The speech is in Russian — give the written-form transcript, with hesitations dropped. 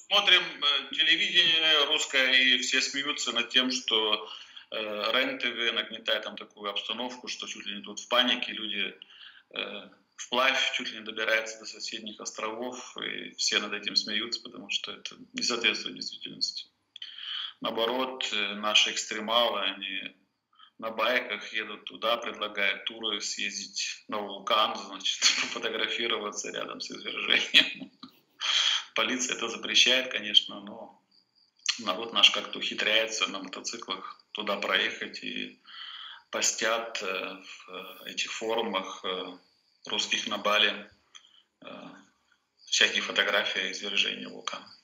смотрим телевидение русское, и все смеются над тем, что РЕН-ТВ нагнетает там такую обстановку, что чуть ли не тут в панике люди вплавь чуть ли не добираются до соседних островов, и все над этим смеются, потому что это не соответствует действительности. Наоборот, наши экстремалы, они на байках едут туда, предлагают туры съездить на вулкан, значит, фотографироваться рядом с извержением. Полиция это запрещает, конечно, но народ наш как-то ухитряется на мотоциклах туда проехать и постят в этих форумах русских на Бали всякие фотографии извержения вулкана.